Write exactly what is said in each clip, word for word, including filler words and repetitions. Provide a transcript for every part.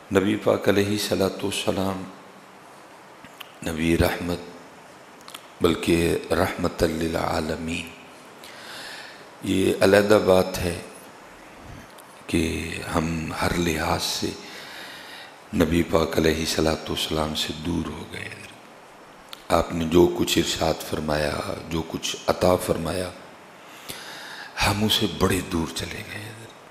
نبی پاک علیہ صلاۃ والسلام نبی رحمت بلکہ رحمت للعالمین، یہ علیحدہ بات ہے کہ ہم ہر لحاظ سے نبی پاک علیہ صلاۃ والسلام سے دور ہو گئے۔ آپ نے جو کچھ ارشاد فرمایا، جو کچھ عطا فرمایا، ہم اسے بڑے دور چلے گئے۔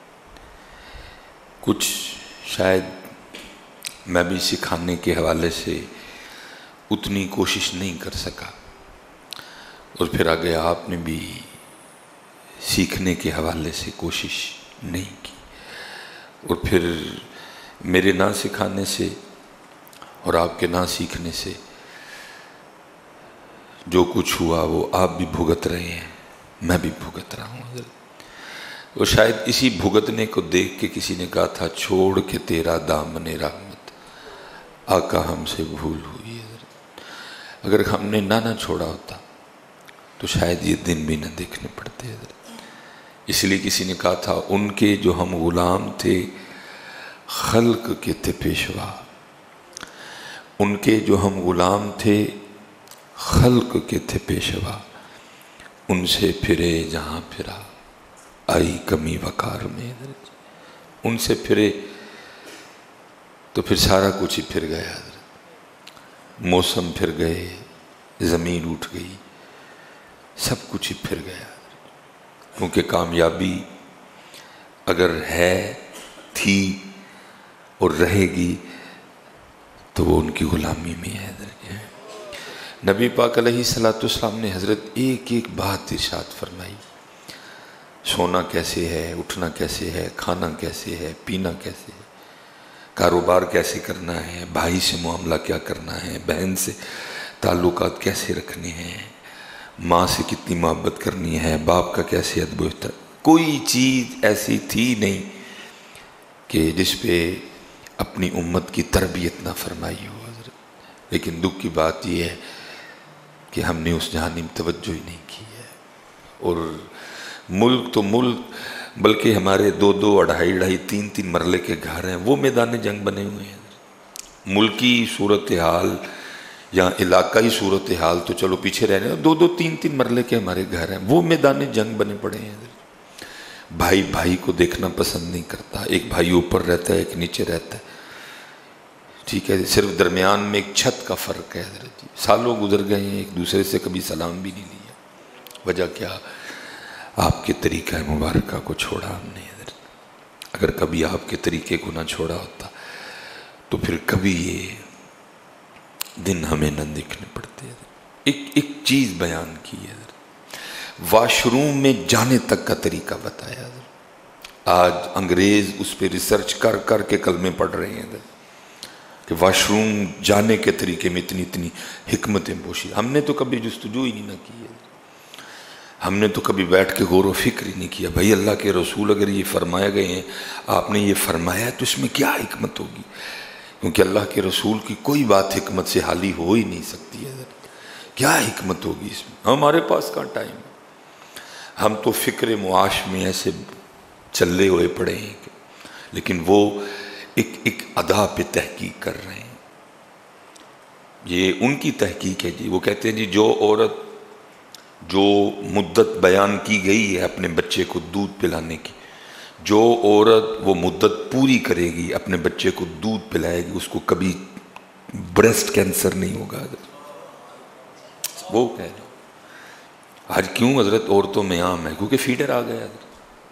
کچھ شاید میں بھی سکھانے کے حوالے سے اتنی کوشش نہیں کر سکا، اور پھر آگے آپ نے بھی سیکھنے کے حوالے سے کوشش نہیں کی، اور پھر میرے نہ سکھانے سے اور آپ کے نہ سیکھنے سے جو کچھ ہوا وہ آپ بھی بھگت رہے ہیں، میں بھی بھگت رہا ہوں حضرت۔ اور شاید اسی بھگتنے کو دیکھ کے کسی نے کہا تھا، چھوڑ کے تیرا دامن رحمت آقا ہم سے بھول ہوئی حضرت۔ اگر ہم نے نہ نہ چھوڑا ہوتا تو شاید یہ دن بھی نہ دیکھنے پڑتے حضرت۔ اس لیے کسی نے کہا تھا، ان کے جو ہم غلام تھے خلق کے تھے پیشوا، ان کے جو ہم غلام تھے خلق کے تھے پیشوا، ان سے پھرے جہاں پھرا آئی کمی وقار میں۔ ان سے پھرے تو پھر سارا کچھ ہی پھر گیا حضرت، موسم پھر گئے، زمین اٹھ گئی، سب کچھ ہی پھر گیا حضرت۔ کیونکہ کامیابی اگر ہے، تھی اور رہے گی تو وہ ان کی غلامی میں ہے حضرت۔ نبی پاک علیہ صلاۃ والسلام نے حضرت ایک ایک بات ارشاد فرمائی، سونا کیسے ہے، اٹھنا کیسے ہے، کھانا کیسے ہے، پینا کیسے ہے، کاروبار کیسے کرنا ہے، بھائی سے معاملہ کیا کرنا ہے، بہن سے تعلقات کیسے رکھنے ہیں، ماں سے کتنی محبت کرنی ہے، باپ کا کیسے ادب و احترام۔ کوئی چیز ایسی تھی نہیں کہ جس پہ اپنی امت کی تربیت نہ فرمائی ہو حضرت۔ لیکن دکھ کی بات یہ ہے کہ ہم نے اس جانب توجہ ہی نہیں کی ہے، اور ملک تو ملک بلکہ ہمارے دو دو اڑھائی اڑھائی تین تین مرلے کے گھر ہیں، وہ میدان جنگ بنے ہوئے ہیں۔ ملکی صورتحال یا علاقائی صورتحال تو چلو پیچھے رہنے، دو دو تین تین مرلے کے ہمارے گھر ہیں، وہ میدان جنگ بنے پڑے ہیں۔ بھائی بھائی کو دیکھنا پسند نہیں کرتا، ایک بھائی اوپر رہتا ہے ایک نیچے رہتا ہے، ٹھیک ہے، صرف درمیان میں ایک چھت کا فرق ہے حضرت جی۔ سالوں گزر گئے ہیں، ایک دوسرے سے کبھی سلام بھی نہیں لیا۔ وجہ کیا؟ آپ کے طریقہ مبارکہ کو چھوڑا ہم نے حضرت۔ اگر کبھی آپ کے طریقے کو نہ چھوڑا ہوتا تو پھر کبھی یہ دن ہمیں نہ دیکھنے پڑتے حضرت۔ ایک ایک چیز بیان کی ہے حضرت، واش روم میں جانے تک کا طریقہ بتایا حضرت۔ آج انگریز اس پہ ریسرچ کر کر کے کلمے پڑھ رہے ہیں حضرت کہ واش روم جانے کے طریقے میں اتنی اتنی حکمتیں پوشی۔ ہم نے تو کبھی جستجو ہی نہیں نہ کی ہے، ہم نے تو کبھی بیٹھ کے غور و فکر ہی نہیں کیا، بھائی اللہ کے رسول اگر یہ فرمایا گئے ہیں، آپ نے یہ فرمایا ہے تو اس میں کیا حکمت ہوگی؟ کیونکہ اللہ کے رسول کی کوئی بات حکمت سے حالی ہو ہی نہیں سکتی ہے، کیا حکمت ہوگی اس میں؟ ہمارے پاس کہاں ٹائم ہے، ہم تو فکر معاش میں ایسے چلے ہوئے پڑے ہیں کہ لیکن وہ ایک ایک ادا پہ تحقیق کر رہے ہیں۔ یہ ان کی تحقیق ہے جی، وہ کہتے ہیں جی جو عورت جو مدت بیان کی گئی ہے اپنے بچے کو دودھ پلانے کی، جو عورت وہ مدت پوری کرے گی اپنے بچے کو دودھ پلائے گی، اس کو کبھی بریسٹ کینسر نہیں ہوگا حضرت۔ وہ کہہ رہے آج کیوں حضرت عورتوں میں عام ہے؟ کیونکہ فیڈر آ گیا حضرت۔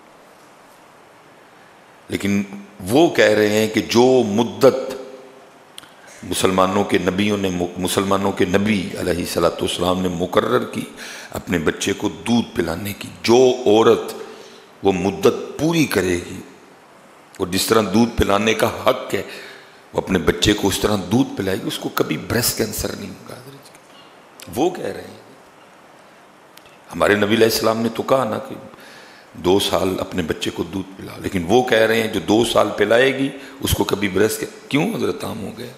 لیکن وہ کہہ رہے ہیں کہ جو مدت مسلمانوں کے نبیوں نے مسلمانوں کے نبی علیہ صلاۃ والسلام نے مقرر کی اپنے بچے کو دودھ پلانے کی، جو عورت وہ مدت پوری کرے گی اور جس طرح دودھ پلانے کا حق ہے وہ اپنے بچے کو اس طرح دودھ پلائے گی، اس کو کبھی بریسٹ کینسر نہیں ہوگا حضرت۔ وہ کہہ رہے ہیں، ہمارے نبی علیہ السلام نے تو کہا نا کہ دو سال اپنے بچے کو دودھ پلا، لیکن وہ کہہ رہے ہیں جو دو سال پلائے گی اس کو کبھی بریسٹ کیوں حضرت عام ہو گیا؟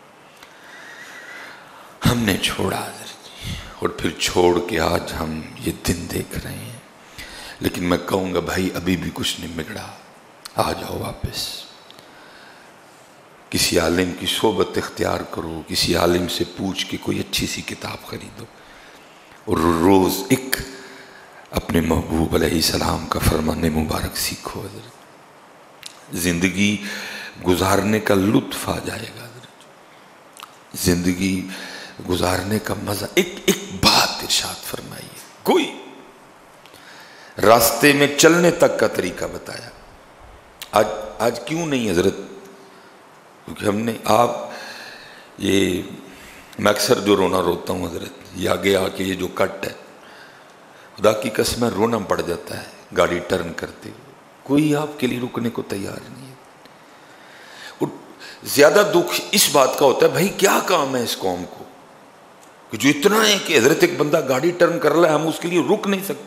ہم نے چھوڑا حضرت، اور پھر چھوڑ کے آج ہم یہ دن دیکھ رہے ہیں۔ لیکن میں کہوں گا بھائی ابھی بھی کچھ نہیں بگڑا، آ جاؤ واپس، کسی عالم کی صحبت اختیار کرو، کسی عالم سے پوچھ کے کوئی اچھی سی کتاب خریدو، اور روز ایک اپنے محبوب علیہ السلام کا فرمان مبارک سیکھو حضرت، زندگی گزارنے کا لطف آ جائے گا حضرت، زندگی گزارنے کا مزہ۔ ایک ایک بات ارشاد فرمائیے، کوئی راستے میں چلنے تک کا طریقہ بتایا۔ آج آج کیوں نہیں حضرت؟ کیونکہ ہم نے آپ یہ میں اکثر جو رونا روتا ہوں حضرت، یہ آگے آ کے یہ جو کٹ ہے، خدا کی قسم رونا پڑ جاتا ہے گاڑی ٹرن کرتے ہوئے، کوئی آپ کے لیے رکنے کو تیار نہیں ہے۔ اور زیادہ دکھ اس بات کا ہوتا ہے بھائی کیا کام ہے اس قوم کو کہ جو اتنا ہے کہ حضرت ایک بندہ گاڑی ٹرن کر رہا ہے ہم اس کے لیے رک نہیں سکتے۔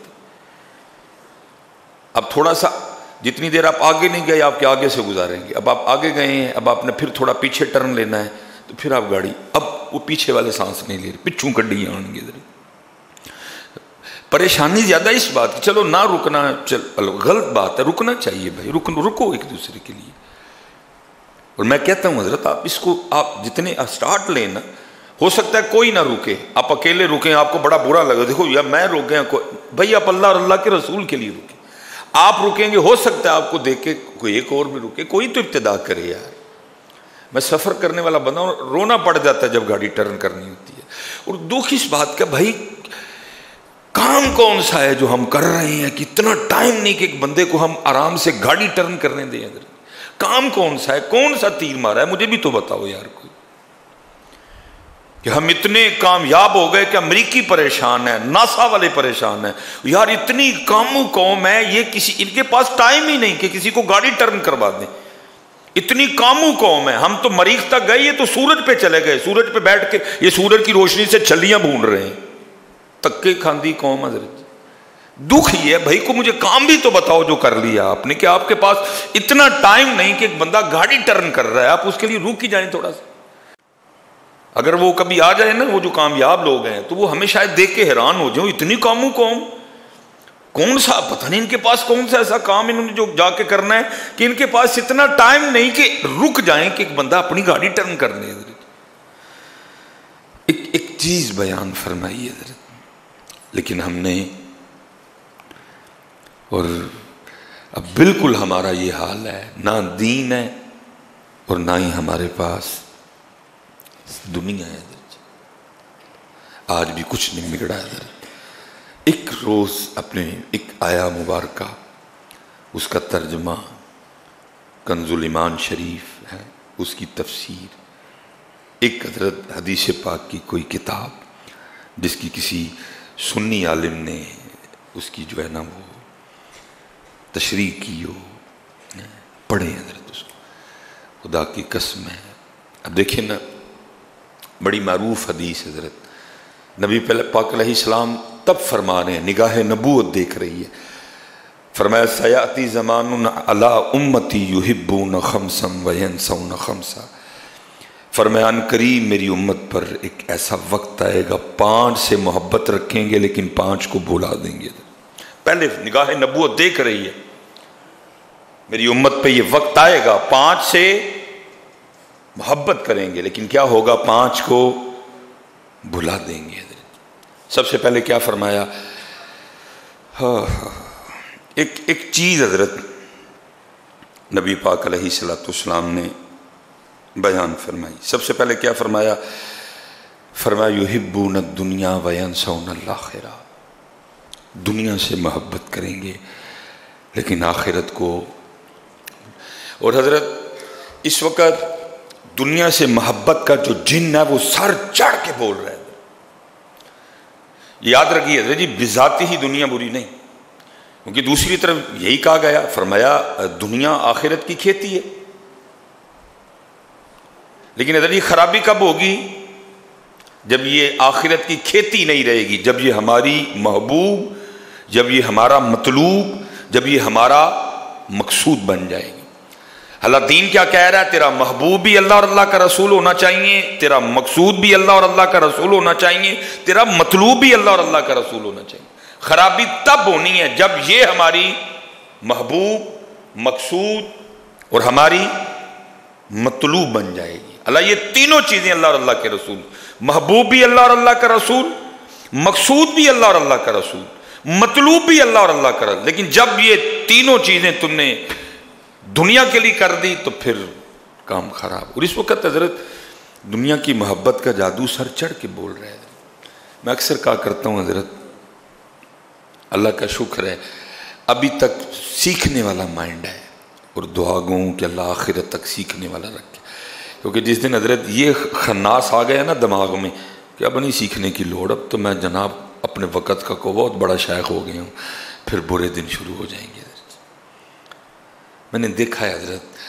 اب تھوڑا سا جتنی دیر آپ آگے نہیں گئے آپ کے آگے سے گزاریں گے، اب آپ آگے گئے ہیں، اب آپ نے پھر تھوڑا پیچھے ٹرن لینا ہے تو پھر آپ گاڑی، اب وہ پیچھے والے سانس نہیں لے رہے، پچھوں کڈیاں آن گے۔ پریشانی زیادہ اس بات کی، چلو نہ رکنا چل غلط بات ہے، رکنا چاہیے بھائی، رک رکو ایک دوسرے کے لیے۔ اور میں کہتا ہوں حضرت آپ اس کو آپ جتنے اسٹارٹ لیں نا، ہو سکتا ہے کوئی نہ رکے، آپ اکیلے رکیں آپ کو بڑا برا لگا، دیکھو یا میں رک گیا، بھائی آپ اللہ اور اللہ کے رسول کے لیے رکیں، آپ رکیں گے ہو سکتا ہے آپ کو دیکھ کے کوئی ایک اور بھی رکے، کوئی تو ابتدا کرے یار۔ میں سفر کرنے والا بندہ ہوں، رونا پڑ جاتا ہے جب گاڑی ٹرن کرنی ہوتی ہے، اور دکھ اس بات کا بھائی کام کون سا ہے جو ہم کر رہے ہیں کہ اتنا ٹائم نہیں کہ ایک بندے کو ہم آرام سے گاڑی ٹرن کرنے دیں۔ ادھر کام کون سا ہے، کون سا تیر مارا ہے، مجھے بھی تو بتاؤ یار کوئی، کہ ہم اتنے کامیاب ہو گئے کہ امریکی پریشان ہے، ناسا والے پریشان ہیں یار، اتنی کاموں قوم ہے یہ، کسی ان کے پاس ٹائم ہی نہیں کہ کسی کو گاڑی ٹرن کروا دیں، اتنی کاموں قوم ہے۔ ہم تو مریخ تک گئے، یہ تو سورج پہ چلے گئے، سورج پہ بیٹھ کے یہ سورج کی روشنی سے چھلیاں بھون رہے ہیں، تکے کھاندی قوم حضرت۔ دکھ یہ ہے بھائی کو مجھے کام بھی تو بتاؤ جو کر لیا آپ نے، کہ آپ کے پاس اتنا ٹائم نہیں کہ ایک بندہ گاڑی ٹرن کر رہا ہے آپ اس کے لیے رک ہی جائیں تھوڑا سا۔ اگر وہ کبھی آ جائے نا وہ جو کامیاب لوگ ہیں تو وہ ہمیں شاید دیکھ کے حیران ہو جائیں، اتنی کاموں قوم، کون سا پتہ نہیں ان کے پاس کون سا ایسا کام انہوں نے جو جا کے کرنا ہے کہ ان کے پاس اتنا ٹائم نہیں کہ رک جائیں کہ ایک بندہ اپنی گاڑی ٹرن کر لے۔ ایک ایک چیز بیان فرمائی حضرت، لیکن ہم نے، اور اب بالکل ہمارا یہ حال ہے، نہ دین ہے اور نہ ہی ہمارے پاس دنیا ہے حضرت، آج بھی کچھ نہیں بگڑا ہے حضرت۔ ایک روز اپنے ایک آیا مبارکہ اس کا ترجمہ کنز الایمان شریف ہے، اس کی تفسیر، ایک حضرت حدیث پاک کی کوئی کتاب جس کی کسی سنی عالم نے اس کی جو ہے نا وہ تشریح کی ہو، پڑھیں حضرت اس کو، خدا کی قسم ہے۔ اب دیکھیں نا بڑی معروف حدیث حضرت، نبی پاک علیہ السلام تب فرما رہے ہیں، نگاہ نبوت دیکھ رہی ہے، فرمایا سیاتی زمان علی امتی یحبون خمسا وینسون خمسا، فرمایا ان قریب میری امت پر ایک ایسا وقت آئے گا پانچ سے محبت رکھیں گے لیکن پانچ کو بھلا دیں گے۔ پہلے نگاہ نبوت دیکھ رہی ہے میری امت پہ یہ وقت آئے گا پانچ سے محبت کریں گے لیکن کیا ہوگا، پانچ کو بھلا دیں گے۔ سب سے پہلے کیا فرمایا، ایک ایک چیز حضرت نبی پاک علیہ الصلوۃ والسلام نے بیان فرمائی۔ سب سے پہلے کیا فرمایا، فرمایا یحبون الدنیا وینسون الآخرہ، دنیا سے محبت کریں گے لیکن آخرت کو۔ اور حضرت اس وقت دنیا سے محبت کا جو جن ہے وہ سر چڑھ کے بول رہا ہے۔ یاد رکھیے حضرت جی، بذاتی ہی دنیا بری نہیں، کیونکہ دوسری طرف یہی کہا گیا، فرمایا دنیا آخرت کی کھیتی ہے، لیکن حضرت جی خرابی کب ہوگی، جب یہ آخرت کی کھیتی نہیں رہے گی، جب یہ ہماری محبوب، جب یہ ہمارا مطلوب، جب یہ ہمارا مقصود بن جائے گی۔ اللہ دین کیا کہہ رہا ہے، تیرا محبوب بھی اللہ اور اللہ کا رسول ہونا چاہیے، تیرا مقصود بھی اللہ اور اللہ کا رسول ہونا چاہیے، تیرا مطلوب بھی اللہ اور اللہ کا رسول ہونا چاہیے۔ خرابی تب ہونی ہے جب یہ ہماری محبوب، مقصود اور ہماری مطلوب بن جائے گی۔ اللہ یہ تینوں چیزیں اللہ اور اللہ کے رسول، محبوب بھی اللہ اور اللہ کا رسول، مقصود بھی اللہ اور اللہ کا رسول، مطلوب بھی اللہ اور اللہ کا رسول۔ لیکن جب یہ تینوں چیزیں تم نے دنیا کے لیے کر دی تو پھر کام خراب۔ اور اس وقت حضرت دنیا کی محبت کا جادو سر چڑھ کے بول رہے ہیں۔ میں اکثر کہا کرتا ہوں حضرت اللہ کا شکر ہے ابھی تک سیکھنے والا مائنڈ ہے، اور دعا گوں کہ اللہ آخرت تک سیکھنے والا رکھے، کیونکہ جس دن حضرت یہ خناس آ گیا نا دماغ میں کہ اب نہیں سیکھنے کی لوڑ، اب تو میں جناب اپنے وقت کا کو بہت بڑا شیخ ہو گیا ہوں، پھر برے دن شروع ہو جائیں گے۔ میں نے دیکھا ہے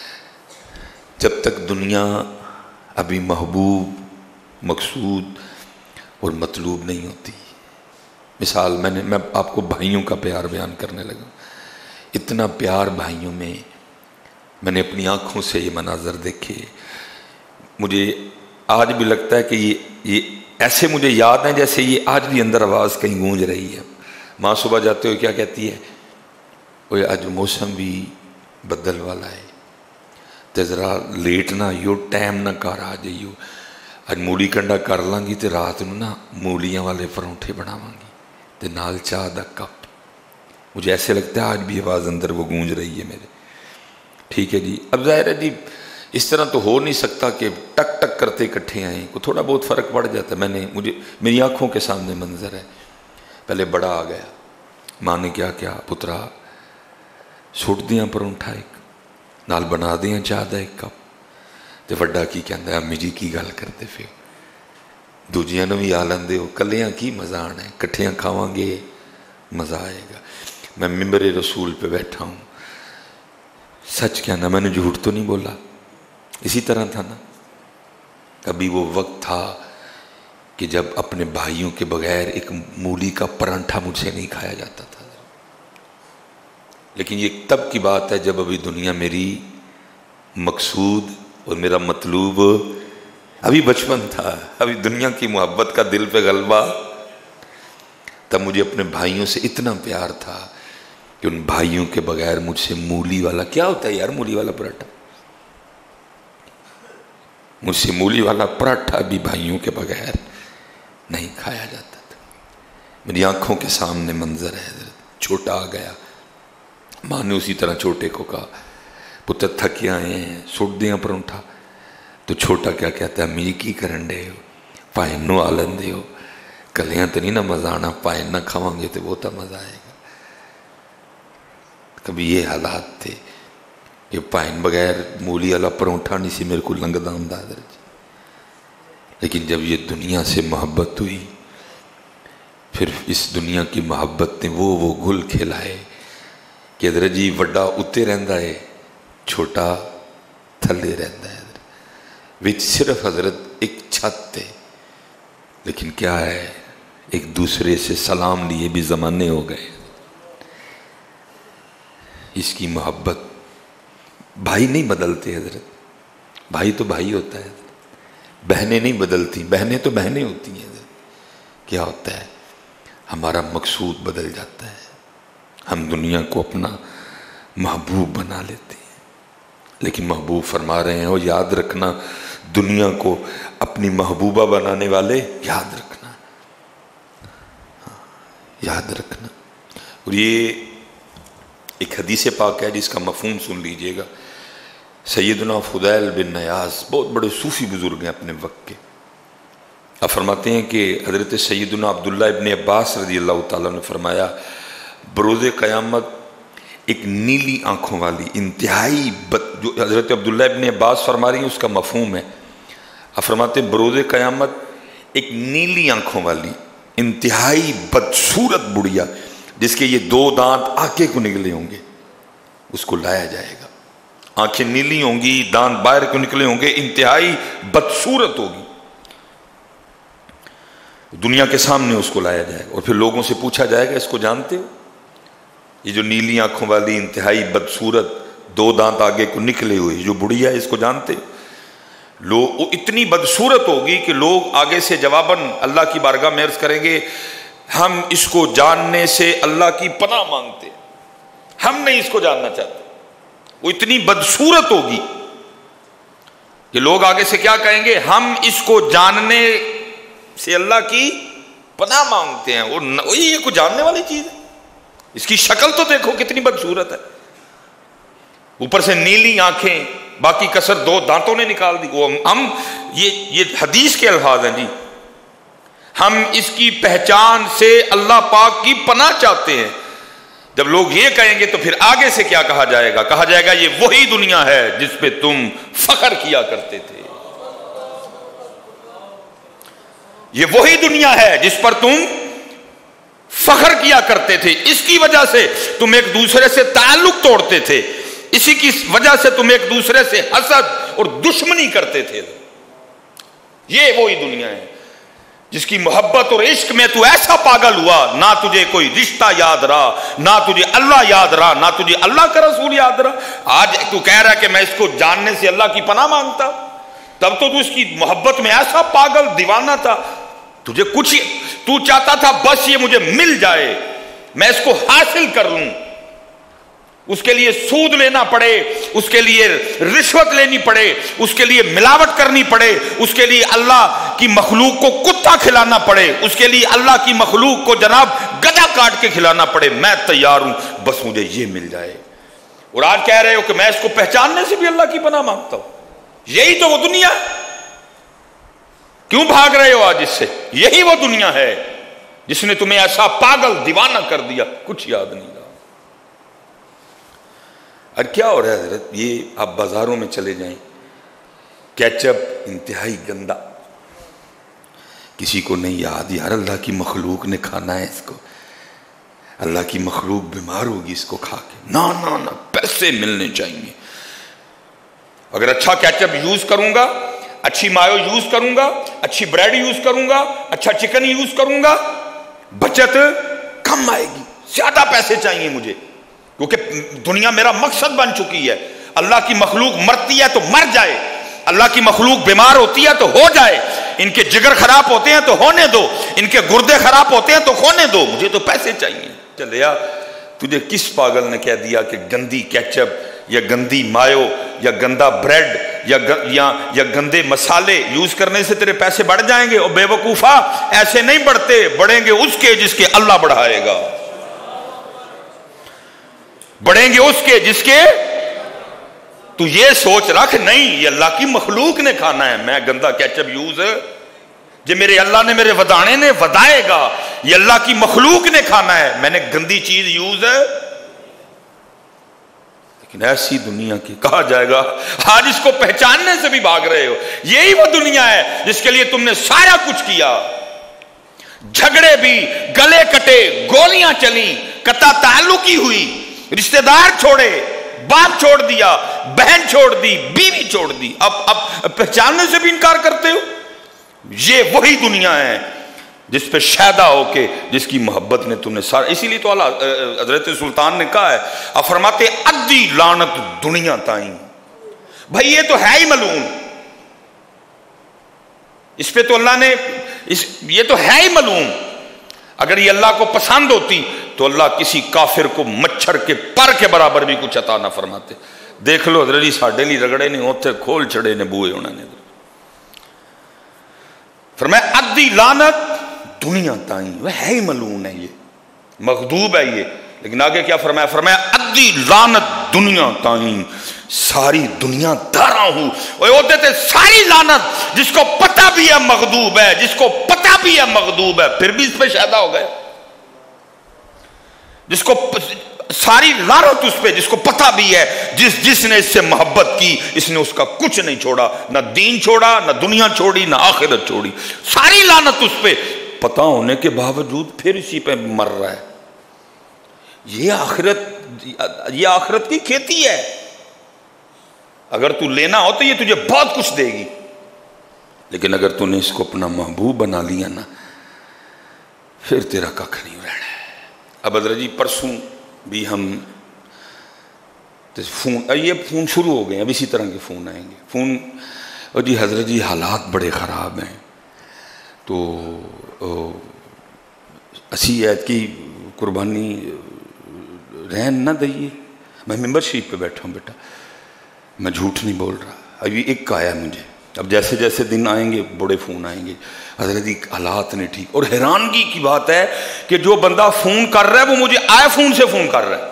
حضرت جب تک دنیا ابھی محبوب، مقصود اور مطلوب نہیں ہوتی، مثال میں نے میں آپ کو بھائیوں کا پیار بیان کرنے لگا، اتنا پیار بھائیوں میں، میں نے اپنی آنکھوں سے یہ مناظر دیکھے، مجھے آج بھی لگتا ہے کہ یہ یہ ایسے مجھے یاد ہیں جیسے یہ آج بھی اندر آواز کہیں گونج رہی ہے۔ ماں صبح جاتے ہوئے کیا کہتی ہے؟ وہ آج موسم بھی بدل والا ہے تے ذرا لیٹ نہ یو ٹائم نہ کر آ جائیو، اج مولی کنڈا کر لیں گی تے رات نو نا مولیاں والے پرونٹھے بناواں گی تے نال چاہ دا کپ۔ مجھے ایسے لگتا ہے آج بھی آواز اندر وہ گونج رہی ہے میرے۔ ٹھیک ہے جی، اب ظاہر ہے جی اس طرح تو ہو نہیں سکتا کہ ٹک ٹک کرتے اکٹھے آئیں، کو تھوڑا بہت فرق پڑ جاتا ہے۔ میں نے مجھے میری آنکھوں کے سامنے منظر ہے، پہلے بڑا آ گیا، ماں نے کیا کیا، پترا سٹ دیاں پرونٹھا ایک نال بنا دیاں چاہ دا ایک کپ، تے وڈا کی کہندا ہے امی جی کی گل کرتے پھر دوجیاں نو بھی آ لیندے ہو، کلیاں کی مزہ آنا ہے، کٹھیاں کھاواں گے مزہ آئے گا۔ میں ممبر رسول پہ بیٹھا ہوں، سچ کہنا میں نے جھوٹ تو نہیں بولا، اسی طرح تھا نا۔ کبھی وہ وقت تھا کہ جب اپنے بھائیوں کے بغیر ایک مولی کا پرانٹھا مجھ سے نہیں کھایا جاتا تھا، لیکن یہ تب کی بات ہے جب ابھی دنیا میری مقصود اور میرا مطلوب، ابھی بچپن تھا، ابھی دنیا کی محبت کا دل پہ غلبہ، تب مجھے اپنے بھائیوں سے اتنا پیار تھا کہ ان بھائیوں کے بغیر مجھ سے مولی والا، کیا ہوتا ہے یار مولی والا پراٹھا، مجھ سے مولی والا پراٹھا بھی بھائیوں کے بغیر نہیں کھایا جاتا تھا۔ میری آنکھوں کے سامنے منظر ہے، چھوٹا آ گیا، ماں نے اسی طرح چھوٹے کو کہا پتر تھکے آئے ہیں سٹ دیاں پرونٹھا، تو چھوٹا کیا کہتا ہے امی کی کرن دے ہو، پائن نو آ لیندے ہو، کلیاں تو نہیں نہ مزہ آنا، پائن نہ کھاواں گے تو وہ تو مزہ آئے گا۔ کبھی یہ حالات تھے کہ پائن بغیر مولی والا پرونٹھا نہیں سی میرے کو لنگدا ہوندا حضرت جی۔ لیکن جب یہ دنیا سے محبت ہوئی، پھر اس دنیا کی محبت نے وہ وہ گل کھلائے کہ حضرت جی وڈا اتے رہندا ہے، چھوٹا تھلے رہندا ہے، وچ صرف حضرت ایک چھت ہے، لیکن کیا ہے ایک دوسرے سے سلام لیے بھی زمانے ہو گئے۔ اس کی محبت، بھائی نہیں بدلتے حضرت، بھائی تو بھائی ہوتا ہے، بہنیں نہیں بدلتی، بہنیں تو بہنیں ہوتی ہیں حضرت۔ کیا ہوتا ہے ہمارا مقصود بدل جاتا ہے، ہم دنیا کو اپنا محبوب بنا لیتے ہیں، لیکن محبوب فرما رہے ہیں وہ یاد رکھنا دنیا کو اپنی محبوبہ بنانے والے یاد رکھنا، یاد رکھنا۔ اور یہ ایک حدیث پاک ہے جس کا مفہوم سن لیجئے گا۔ سیدنا فضیل بن نیاز بہت بڑے صوفی بزرگ ہیں اپنے وقت کے، آپ فرماتے ہیں کہ حضرت سیدنا عبداللہ ابن عباس رضی اللہ تعالیٰ نے فرمایا بروز قیامت ایک نیلی آنکھوں والی انتہائی بد، جو حضرت عبداللہ ابن عباس فرما رہی ہیں اس کا مفہوم ہے، آپ فرماتے ہیں بروز قیامت ایک نیلی آنکھوں والی انتہائی بدصورت بڑھیا جس کے یہ دو دانت آگے کو نکلے ہوں گے، اس کو لایا جائے گا، آنکھیں نیلی ہوں گی، دانت باہر کو نکلے ہوں گے، انتہائی بدصورت ہوگی، دنیا کے سامنے اس کو لایا جائے گا، اور پھر لوگوں سے پوچھا جائے گا اس کو جانتے ہو؟ یہ جو نیلی آنکھوں والی انتہائی بدصورت دو دانت آگے کو نکلے ہوئے جو بڑھیا ہے اس کو جانتے ہو؟ لوگ وہ اتنی بدصورت ہوگی کہ لوگ آگے سے جواباً اللہ کی بارگاہ میں عرض کریں گے ہم اس کو جاننے سے اللہ کی پناہ مانگتے، ہم نہیں اس کو جاننا چاہتے، وہ اتنی بدصورت ہوگی۔ کہ لوگ آگے سے کیا کہیں گے؟ ہم اس کو جاننے سے اللہ کی پناہ مانگتے ہیں. وہ یہ کوئی جاننے والی چیز ہے؟ اس کی شکل تو دیکھو کتنی بدصورت ہے، اوپر سے نیلی آنکھیں، باقی کسر دو دانتوں نے نکال دی. وہ ہم یہ یہ حدیث کے الفاظ ہیں جی، ہم اس کی پہچان سے اللہ پاک کی پناہ چاہتے ہیں. جب لوگ یہ کہیں گے تو پھر آگے سے کیا کہا جائے گا؟ کہا جائے گا یہ وہی دنیا ہے جس پہ تم فخر کیا کرتے تھے، یہ وہی دنیا ہے جس پر تم فخر کیا کرتے تھے، اس کی وجہ سے تم ایک دوسرے سے تعلق توڑتے تھے، اسی کی وجہ سے تم ایک دوسرے سے حسد اور دشمنی کرتے تھے. یہ وہی دنیا ہے جس کی محبت اور عشق میں تو ایسا پاگل ہوا، نہ تجھے کوئی رشتہ یاد رہا، نہ تجھے اللہ یاد رہا، نہ تجھے اللہ کا رسول یاد رہا. آج تو کہہ رہا ہے کہ میں اس کو جاننے سے اللہ کی پناہ مانگتا، تب تو تو اس کی محبت میں ایسا پاگل دیوانہ تھا، تجھے کچھ تو چاہتا تھا بس یہ مجھے مل جائے، میں اس کو حاصل کر لوں، اس کے لیے سود لینا پڑے، اس کے لیے رشوت لینی پڑے، اس کے لیے ملاوٹ کرنی پڑے، اس کے لیے اللہ کی مخلوق کو کتا کھلانا پڑے، اس کے لیے اللہ کی مخلوق کو جناب گدھا کاٹ کے کھلانا پڑے، میں تیار ہوں بس مجھے یہ مل جائے. اور آج کہہ رہے ہو کہ میں اس کو پہچاننے سے بھی اللہ کی پناہ مانگتا ہوں. یہی تو وہ دنیا ہے. کیوں بھاگ رہے ہو آج اس سے؟ یہی وہ دنیا ہے جس نے تمہیں ایسا پاگل دیوانہ کر دیا، کچھ یاد نہیں رہا. اور کیا ہو رہا ہے حضرت؟ یہ آپ بازاروں میں چلے جائیں، کیچپ انتہائی گندا، کسی کو نہیں یاد یار اللہ کی مخلوق نے کھانا ہے اس کو، اللہ کی مخلوق بیمار ہوگی اس کو کھا کے، نہ نہ نہ پیسے ملنے چاہیے. اگر اچھا کیچپ یوز کروں گا، اچھی مایو یوز کروں گا، اچھی بریڈ یوز کروں گا، اچھا چکن یوز کروں گا، بچت کم آئے گی، زیادہ پیسے چاہیے مجھے، کیونکہ دنیا میرا مقصد بن چکی ہے. اللہ کی مخلوق مرتی ہے تو مر جائے، اللہ کی مخلوق بیمار ہوتی ہے تو ہو جائے، ان کے جگر خراب ہوتے ہیں تو ہونے دو، ان کے گردے خراب ہوتے ہیں تو ہونے دو، مجھے تو پیسے چاہیے. چلیا تجھے کس پاگل نے کہہ دیا کہ گندی کیچپ یا گندی مایو یا گندا بریڈ یا یا یا گندے مسالے یوز کرنے سے تیرے پیسے بڑھ جائیں گے؟ اور بے وقوفا ایسے نہیں بڑھتے، بڑھیں گے اس کے جس کے اللہ بڑھائے گا، بڑھیں گے اس کے جس کے تو یہ سوچ رکھ نہیں یہ اللہ کی مخلوق نے کھانا ہے، میں گندا کیچپ یوز جو میرے اللہ نے میرے ودانے نے ودائے گا، یہ اللہ کی مخلوق نے کھانا ہے، میں نے گندی چیز یوز ہے. لیکن ایسی دنیا کی کہا جائے گا آج اس کو پہچاننے سے بھی بھاگ رہے ہو. یہی وہ دنیا ہے جس کے لیے تم نے سارا کچھ کیا، جھگڑے بھی، گلے کٹے، گولیاں چلی، قطع تعلقی ہوئی، رشتہ دار چھوڑے، باپ چھوڑ دیا، بہن چھوڑ دی، بیوی چھوڑ دی، اب اب پہچاننے سے بھی انکار کرتے ہو. یہ وہی دنیا ہے جس پہ شیدا ہو کے جس کی محبت نے تم نے سارا. اسی لیے تو اللہ حضرت سلطان نے کہا ہے، اب فرماتے ادی لعنت دنیا تائیں. بھائی یہ تو ہے ہی ملعون، اس پہ تو اللہ نے اس یہ تو ہے ہی ملعون. اگر یہ اللہ کو پسند ہوتی تو اللہ کسی کافر کو مچھر کے پر کے برابر بھی کچھ عطا نہ فرماتے. دیکھ لو حضرت جی ساڈے لی رگڑے نے اوتھے کھول چھڑے نے بوئے انہوں نے. فرمایا ادی لعنت دنیا تائیں، وہ ہے ہی ملعون ہے، یہ مغضوب ہے یہ. لیکن آگے کیا فرمایا؟ فرمایا ادی لعنت دنیا تائیں، ساری دنیا دارا ہوں. وہ ہوتے تھے ساری لعنت، جس کو پتہ بھی ہے مغضوب ہے، جس کو پتہ بھی ہے مغضوب ہے پھر بھی اس پہ شیدا ہو گئے. جس کو ساری لعنت اس پہ جس کو پتہ بھی ہے، جس جس نے اس سے محبت کی اس نے اس کا کچھ نہیں چھوڑا، نہ دین چھوڑا، نہ دنیا چھوڑی، نہ آخرت چھوڑی. ساری لعنت اس پہ، پتہ ہونے کے باوجود پھر اسی پہ مر رہا ہے. یہ آخرت یہ آخرت کی کھیتی ہے. اگر تو لینا ہو تو یہ تجھے بہت کچھ دے گی، لیکن اگر تو نے اس کو اپنا محبوب بنا لیا نا پھر تیرا ککھ نہیں رہنا ہے. اب حضرت جی پرسوں بھی ہم فون یہ فون شروع ہو گئے، اب اسی طرح کے فون آئیں گے. فون اور جی حضرت جی حالات بڑے خراب ہیں، تو اسی عید کی قربانی رہن نہ دئیے. میں ممبر شریف پہ بیٹھا ہوں بیٹا، میں جھوٹ نہیں بول رہا. ابھی ایک آیا مجھے، اب جیسے جیسے دن آئیں گے بڑے فون آئیں گے، حضرت جی حالات نہیں ٹھیک. اور حیرانگی کی بات ہے کہ جو بندہ فون کر رہا ہے وہ مجھے آئی فون سے فون کر رہا ہے،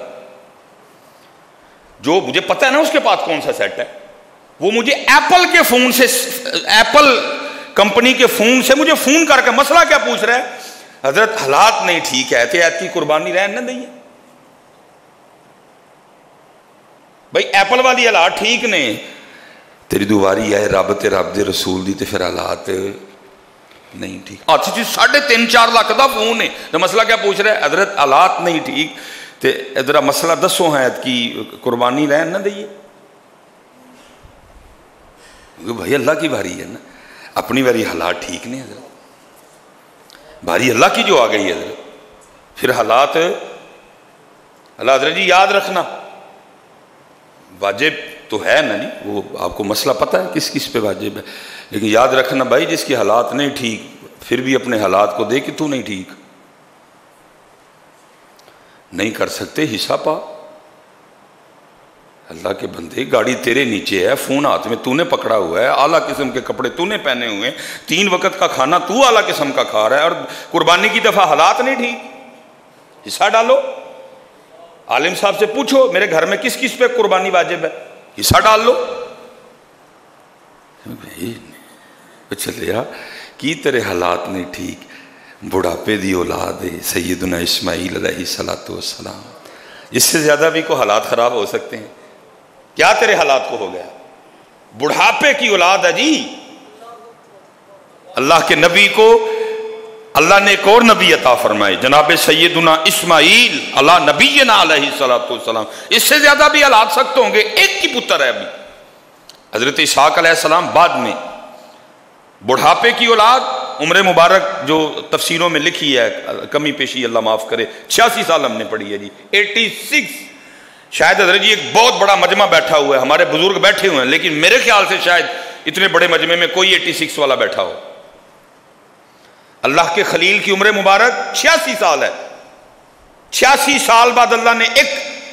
جو مجھے پتا ہے نا اس کے پاس کون سا سیٹ ہے، وہ مجھے ایپل کے فون سے، ایپل کمپنی کے فون سے مجھے فون کر کے مسئلہ کیا پوچھ رہا ہے؟ حضرت حالات نہیں ٹھیک ہے، احتیاط کی قربانی رہن نہ دئیے. بھائی ایپل والی حالات ٹھیک نے، تیری دواری ہے رب تے رب دے رسول دی تے پھر حالات نہیں ٹھیک. ہاتھ چ ساڑھے تین چار لاکھ دا فون ہے تو مسئلہ کیا پوچھ رہا ہے؟ حضرت حالات نہیں ٹھیک تے ادھر مسئلہ دسو ہے کی قربانی رہن نہ دئیے. بھائی اللہ کی باری ہے نا، اپنی باری حالات ٹھیک نہیں حضرت، باری اللہ کی جو آ گئی ہے حضرت، پھر حالات اللہ حضرت جی یاد رکھنا واجب تو ہے نا جی، وہ آپ کو مسئلہ پتہ ہے کس کس پہ واجب ہے، لیکن یاد رکھنا بھائی جس کی حالات نہیں ٹھیک پھر بھی اپنے حالات کو دے کہ تو نہیں ٹھیک، نہیں کر سکتے حصہ پا. اللہ کے بندے گاڑی تیرے نیچے ہے، فون ہاتھ میں تو نے پکڑا ہوا ہے، اعلیٰ قسم کے کپڑے تو نے پہنے ہوئے ہیں، تین وقت کا کھانا تو اعلیٰ قسم کا کھا رہا ہے، اور قربانی کی دفعہ حالات نہیں ٹھیک. حصہ ڈالو، عالم صاحب سے پوچھو میرے گھر میں کس کس پہ قربانی واجب ہے، حصہ ڈال لو. چلیا کی تیرے حالات نہیں ٹھیک، بڑھاپے دی اولاد ہے سیدنا اسماعیل علیہ الصلوۃ والسلام، اس سے زیادہ بھی کوئی حالات خراب ہو سکتے ہیں؟ کیا تیرے حالات کو ہو گیا؟ بڑھاپے کی اولاد ہے جی. اللہ کے نبی کو اللہ نے ایک اور نبی عطا فرمائے، جناب سیدنا اسماعیل علی نبینا علیہ الصلوۃ والسلام. اس سے زیادہ بھی حالات سخت ہوں گے. ایک کی پتر ہے ابھی حضرت اسحاق علیہ السلام، بعد میں بڑھاپے کی اولاد. عمر مبارک جو تفسیروں میں لکھی ہے، کمی پیشی اللہ معاف کرے، چھیاسی سال ہم نے پڑھی ہے جی، ایٹی سکس. شاید حضرت جی ایک بہت بڑا مجمع بیٹھا ہوا ہے، ہمارے بزرگ بیٹھے ہوئے ہیں، لیکن میرے خیال سے شاید اتنے بڑے مجمع میں کوئی ایٹی سکس والا بیٹھا ہو. اللہ کے خلیل کی عمر مبارک چھیاسی سال ہے. چھیاسی سال بعد اللہ نے ایک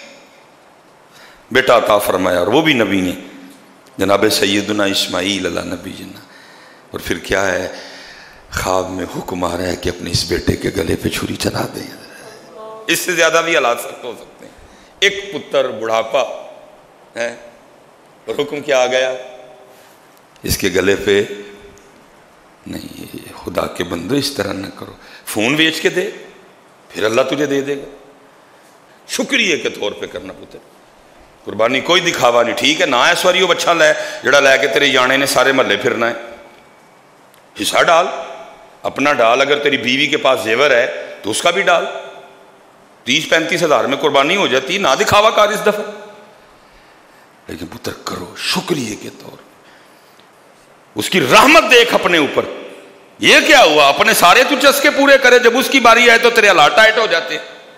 بیٹا عطا فرمایا، اور وہ بھی نبی نے، جناب سیدنا اسماعیل علیہ نبی جنا. اور پھر کیا ہے، خواب میں حکم آ رہا ہے کہ اپنے اس بیٹے کے گلے پہ چھری چلا دیں. اس سے زیادہ بھی حالات سخت ہو سکتے ہیں. ایک پتر، بڑھاپا ہے، اور حکم کیا آ گیا، اس کے گلے پہ نہیں. خدا کے بندو اس طرح نہ کرو، فون بیچ کے دے پھر اللہ تجھے دے دے گا. شکریہ کے طور پہ کرنا پتر. قربانی کوئی دکھاوا نہیں. ٹھیک ہے نہ ہے سواری وہ بچہ لے جڑا لے کے تیرے جانے نے سارے محلے پھرنا ہے. حصہ ڈال، اپنا ڈال. اگر تیری بیوی کے پاس زیور ہے تو اس کا بھی ڈال. تیس پینتیس ہزار میں قربانی ہو جاتی، نہ دکھاوا کار اس دفعہ. لیکن پتر کرو شکریہ کے طور، اس کی رحمت دیکھ اپنے اوپر. یہ کیا ہوا، اپنے سارے تو چسکے پورے کرے، جب اس کی باری آئے تو تیرے حالات ٹائٹ ہو جاتے.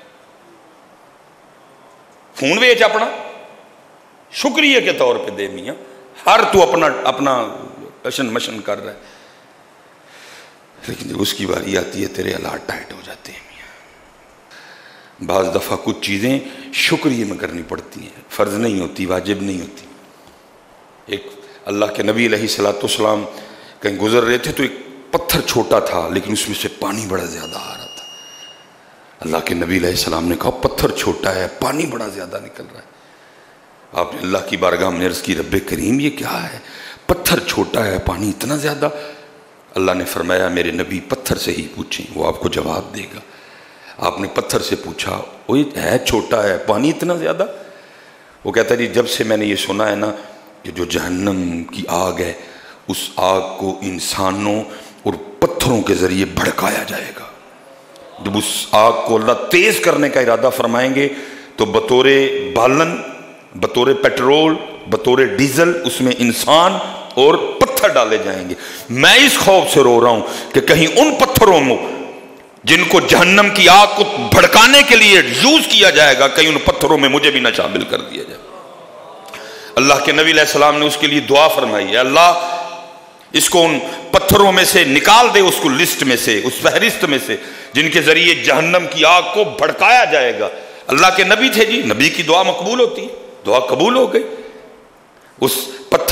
فون بیچ اپنا، شکریہ کے طور پہ دے میاں. ہر تو اپنا اپنا کشن مشن کر رہا ہے، لیکن جب اس کی باری آتی ہے تیرے حالات ٹائٹ ہو جاتے ہیں. بعض دفعہ کچھ چیزیں شکریہ میں کرنی پڑتی ہیں، فرض نہیں ہوتی، واجب نہیں ہوتی. ایک اللہ کے نبی علیہ الصلوۃ والسلام کہیں گزر رہے تھے تو ایک پتھر چھوٹا تھا لیکن اس میں سے پانی بڑا زیادہ آ رہا تھا. اللہ کے نبی علیہ السلام نے کہا پتھر چھوٹا ہے، پانی بڑا زیادہ نکل رہا ہے. آپ نے اللہ کی بارگاہ میں عرض کی، رب کریم یہ کیا ہے، پتھر چھوٹا ہے پانی اتنا زیادہ. اللہ نے فرمایا میرے نبی پتھر سے ہی پوچھیں، وہ آپ کو جواب دے گا. آپ نے پتھر سے پوچھا، وہ ہے چھوٹا ہے پانی اتنا زیادہ. وہ کہتا ہے جب سے میں نے یہ سنا ہے نا کہ جو جہنم کی آگ ہے اس آگ کو انسانوں اور پتھروں کے ذریعے بھڑکایا جائے گا. جب اس آگ کو اللہ تیز کرنے کا ارادہ فرمائیں گے تو بطور بالن، بطور پیٹرول، بطور ڈیزل اس میں انسان اور پتھر ڈالے جائیں گے. میں اس خوف سے رو رہا ہوں کہ کہیں ان پتھروں میں جن کو جہنم کی آگ کو بھڑکانے کے لیے یوز کیا جائے گا، کہیں ان پتھروں میں مجھے بھی نہ شامل کر دیا جائے. اللہ کے نبی علیہ السلام نے اس کے لیے دعا فرمائی ہے، اللہ اس کو ان پتھروں میں سے نکال دے، اس کو لسٹ میں سے، اس فہرست میں سے جن کے ذریعے جہنم کی آگ کو بھڑکایا جائے گا. اللہ کے نبی تھے جی، نبی کی دعا مقبول ہوتی ہے. دعا قبول ہو گئی. اس پتھر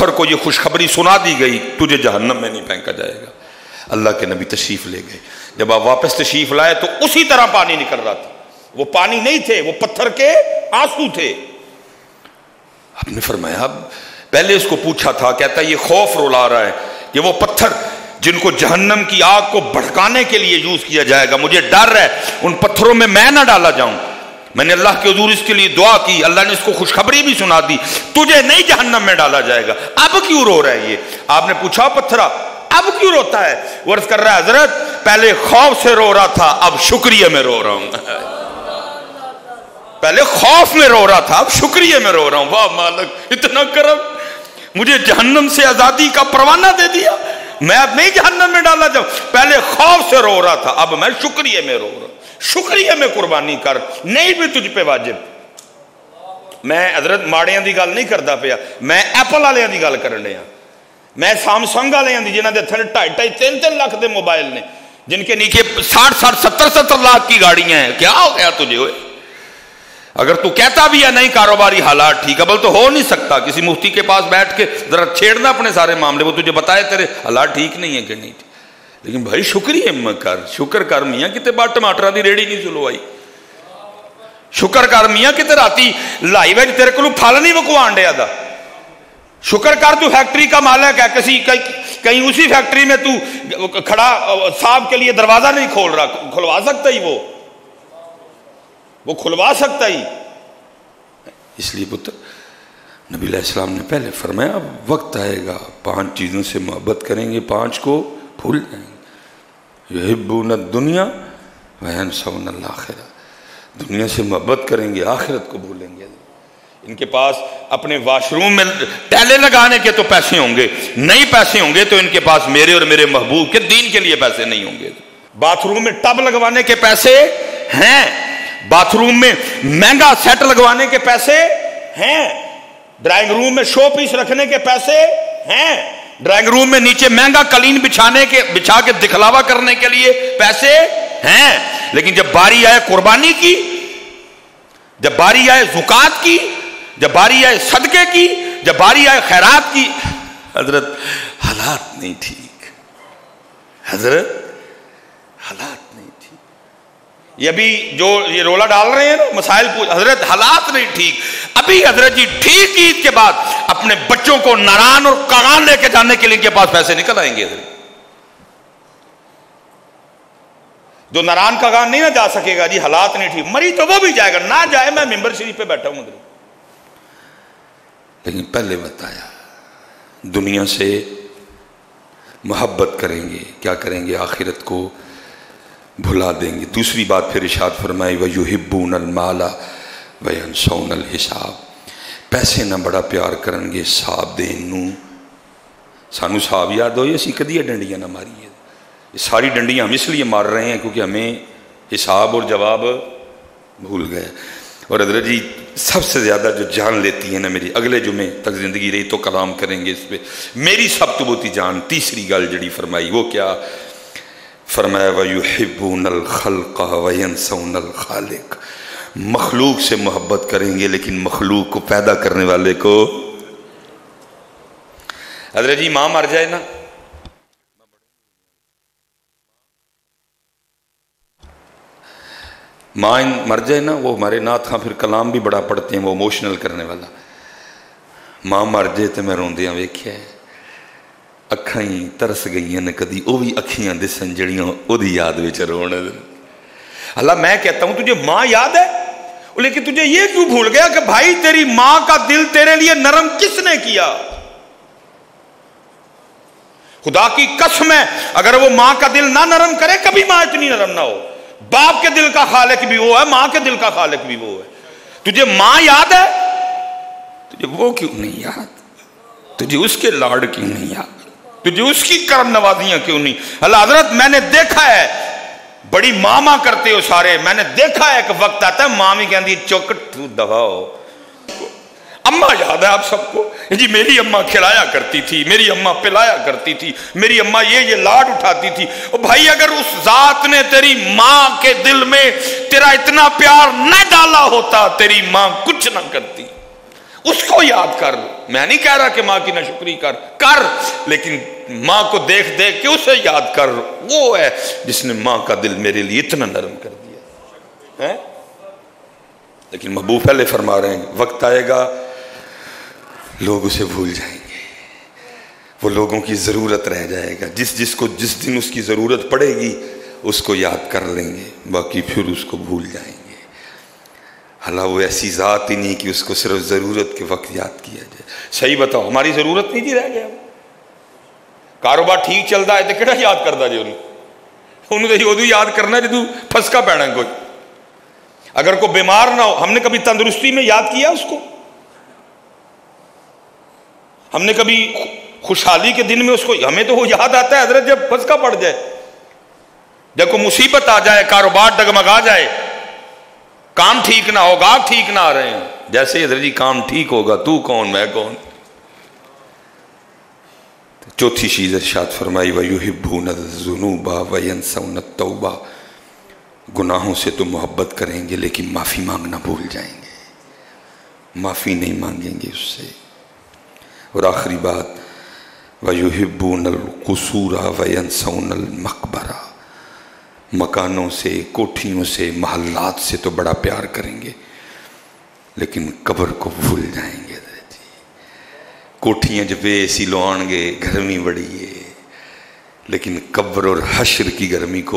پتھر کو یہ خوشخبری سنا دی گئی تجھے جہنم میں نہیں پھینکا جائے گا۔ اللہ کے نبی تشریف لے گئے، جب آپ واپس تشریف لائے تو اسی طرح پانی نکل رہا تھا، وہ پانی نہیں تھے، وہ پتھر کے آنسو تھے۔ آپ نے فرمایا، پہلے اس کو پوچھا تھا، کہتا ہے یہ خوف رلا رہا ہے کہ وہ پتھر جن کو جہنم کی آگ کو بھڑکانے کے لیے یوز کیا جائے گا، مجھے ڈر ہے ان پتھروں میں میں نہ ڈالا جاؤں۔ میں نے اللہ کے حضور اس کے لیے دعا کی، اللہ نے اس کو خوشخبری بھی سنا دی، تجھے نہیں جہنم میں ڈالا جائے گا، اب کیوں رو رہا ہے یہ؟ آپ نے پوچھا پتھرا اب کیوں روتا ہے؟ وہ عرض کر رہا ہے حضرت پہلے خوف سے رو رہا تھا، اب شکریہ میں رو رہا ہوں۔ پہلے خوف میں رو رہا تھا، اب شکریہ میں رو رہا ہوں۔ واہ مالک اتنا کرم، مجھے جہنم سے آزادی کا پروانہ دے دیا، میں اب نہیں جہنم میں ڈالا جاؤں، پہلے خوف سے رو رہا تھا، اب میں شکریہ میں رو رہا ہوں۔ شکریہ میں قربانی کر، نہیں بھی تجھ پہ واجب۔ میں حضرت ماڑیاں دی گل نہیں کرتا پیا، میں ایپل والے دی گل کرن ڈیا، میں سامسنگ والے دی جنہاں دے تھلے ڈھائی ڈھائی تین تین لاکھ دے موبائل نے، جن کے نیچے ساٹھ ساٹھ ستر ستر لاکھ کی گاڑیاں ہیں۔ کیا ہو گیا تجھے ہوئے؟ اگر تو کہتا بھی ہے نہیں کاروباری حالات ٹھیک ہے، بل تو ہو نہیں سکتا، کسی مفتی کے پاس بیٹھ کے ذرا چھیڑنا اپنے سارے معاملے، وہ تجھے بتائے تیرے حالات ٹھیک نہیں ہے کہ نہیں ٹھیک، لیکن بھائی شکریہ کر، شکر کر میاں کتے بار ٹماٹر دی ریڑھی نہیں چلوائی، شکر کر میاں کتے راتی لائی ویج تیرے کو پھل نہیں وکوان ڈیا دا، شکر کر تو فیکٹری کا مالک ہے، کسی کہیں اسی فیکٹری میں تو کھڑا صاحب کے لیے دروازہ نہیں کھول رہا، کھلوا سکتا ہی وہ وہ کھلوا سکتا ہی۔ اس لیے پتر نبی علیہ السلام نے پہلے فرمایا وقت آئے گا پانچ چیزوں سے محبت کریں گے، پانچ کو بھول جائیں گے، یحبون الدنیا وینسون الآخرہ، دنیا سے محبت کریں گے، آخرت کو بھولیں گے۔ ان کے پاس اپنے واش روم میں ٹیلے لگانے کے تو پیسے ہوں گے، نہیں پیسے ہوں گے تو ان کے پاس میرے اور میرے محبوب کے دین کے لیے پیسے نہیں ہوں گے۔ باتھ روم میں ٹب لگوانے کے پیسے ہیں، باتھ روم میں مہنگا سیٹ لگوانے کے پیسے ہیں، ڈرائنگ روم میں شو پیس رکھنے کے پیسے ہیں، ڈرائنگ روم میں نیچے مہنگا قالین بچھانے کے بچھا کے دکھلاوا کرنے کے لیے پیسے ہیں، لیکن جب باری آئے قربانی کی، جب باری آئے زکات کی، جب باری آئے صدقے کی، جب باری آئے خیرات کی، حضرت حالات نہیں ٹھیک، حضرت حالات نہیں ٹھیک۔ یہ ابھی جو یہ رولا ڈال رہے ہیں نا مسائل پوچھ، حضرت حالات نہیں ٹھیک۔ ابھی حضرت جی ٹھیک عید کے بعد اپنے بچوں کو ناران اور کاغان لے کے جانے کے لیے ان کے پاس پیسے نکل آئیں گے۔ حضرت جو ناران کاغان نہیں نہ جا سکے گا، جی حالات نہیں ٹھیک، مری تو وہ بھی جائے گا، نہ جائے میں ممبر شریف پہ بیٹھا ہوں۔ لیکن پہلے بتایا دنیا سے محبت کریں گے، کیا کریں گے؟ آخرت کو بھلا دیں گے۔ دوسری بات پھر ارشاد فرمائی وَيُحِبُّونَ الْمَالَ وَيَنْسَوْنَ الْحِسَابَ، پیسے نہ بڑا پیار کرن گے حساب دین نو۔ سانو حساب یاد ہوئی اسی کدی ڈنڈیاں نہ ماری ہے، یہ ساری ڈنڈیاں ہم اس لیے مار رہے ہیں کیونکہ ہمیں حساب اور جواب بھول گئے۔ اور حضرت جی سب سے زیادہ جو جان لیتی ہے نا میری، اگلے جمعے تک زندگی رہی تو کلام کریں گے اس پہ، میری سب تو بہتی جان تیسری گل جڑی فرمائی وہ کیا فرمایا وَيُحِبُّونَ الْخَلْقَ وَيَنْسَوْنَ الْخَالِقَ، مخلوق سے محبت کریں گے لیکن مخلوق کو پیدا کرنے والے کو۔ حضرت جی ماں مر جائے نا، ماں مر جائے نا، وہ ہمارے ناتھ خاں پھر کلام بھی بڑا پڑھتے ہیں، وہ ایموشنل کرنے والا، ماں مر جائے تو میں روندیاں ویکھیا ہے، اکھاں ہی ترس گئی ہیں کدی، وہ بھی اکھیاں دسن جڑیاں وہ دی یاد وچ رون۔ اللہ میں کہتا ہوں تجھے ماں یاد ہے، لیکن تجھے یہ کیوں بھول گیا کہ بھائی تیری ماں کا دل تیرے لیے نرم کس نے کیا؟ خدا کی قسم ہے اگر وہ ماں کا دل نہ نرم کرے کبھی ماں اتنی نرم نہ ہو۔ باپ کے دل کا خالق بھی وہ ہے، ماں کے دل کا خالق بھی وہ ہے۔ تجھے ماں یاد ہے، تجھے وہ کیوں نہیں یاد؟ تجھے اس کے لاڑ کیوں نہیں یاد؟ تجھے اس کی کرم نوازیاں کیوں نہیں؟ اللہ حضرت میں نے دیکھا ہے بڑی ماما کرتے ہو سارے، میں نے دیکھا ہے ایک وقت آتا ہے ماں بھی کہندی چوکٹ تو دبا ہو۔ اماں یاد ہے آپ سب کو، جی میری اماں کھلایا کرتی تھی، میری اماں پلایا کرتی تھی، میری اماں یہ یہ لاڈ اٹھاتی تھی۔ اور بھائی اگر اس ذات نے تیری ماں کے دل میں تیرا اتنا پیار نہ ڈالا ہوتا تیری ماں کچھ نہ کرتی، اس کو یاد کر لو۔ میں نہیں کہہ رہا کہ ماں کی ناشکری کر کر لیکن ماں کو دیکھ دیکھ کے اسے یاد کر، وہ ہے جس نے ماں کا دل میرے لیے اتنا نرم کر دیا ہے۔ لیکن محبوب پہلے فرما رہے ہیں وقت آئے گا لوگ اسے بھول جائیں گے، وہ لوگوں کی ضرورت رہ جائے گا، جس جس کو جس دن اس کی ضرورت پڑے گی اس کو یاد کر لیں گے، باقی پھر اس کو بھول جائیں گے۔ اللہ وہ ایسی ذات ہی نہیں کہ اس کو صرف ضرورت کے وقت یاد کیا جائے۔ صحیح بتاؤ ہماری ضرورت نہیں جی رہ گیا، کاروبار ٹھیک چلتا ہے تو کہڑا یاد کرتا جی انہوں انہوں تو ادو یاد کرنا جدو پھسکا پینا کوئی، اگر کوئی بیمار نہ ہو۔ ہم نے کبھی تندرستی میں یاد کیا اس کو؟ ہم نے کبھی خوشحالی کے دن میں اس کو؟ ہمیں تو وہ یاد آتا ہے حضرت جب پھسکا پڑ جائے، جب کوئی مصیبت آ جائے، کاروبار ڈگمگا جائے، کام ٹھیک نہ ہوگا، آپ ٹھیک نہ آ رہے ہیں، جیسے حضرت جی کام ٹھیک ہوگا تو کون میں کون۔ چوتھی چیز ارشاد فرمائی وَيُحِبُّونَ الذُّنُوبَ وَيَنسَوْنَ التَّوْبَةَ، گناہوں سے تو محبت کریں گے لیکن معافی مانگنا بھول جائیں گے، معافی نہیں مانگیں گے اس سے۔ اور آخری بات وَيُحِبُّونَ الْقُصُورَ وَيَنسَوْنَ الْمَقْبَرَةَ، مکانوں سے، کوٹھیوں سے، محلات سے تو بڑا پیار کریں گے لیکن قبر کو بھول جائیں گے۔ کوٹھیاں جب ایسی لو آن گے، گرمی بڑی ہے، لیکن قبر اور حشر کی گرمی کو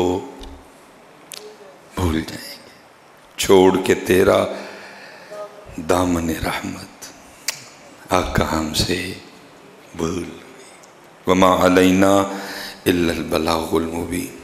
بھول جائیں گے۔ چھوڑ کے تیرا دامن رحمت آقا ہم سے بھول، وما علینا الا البلاغ المبین۔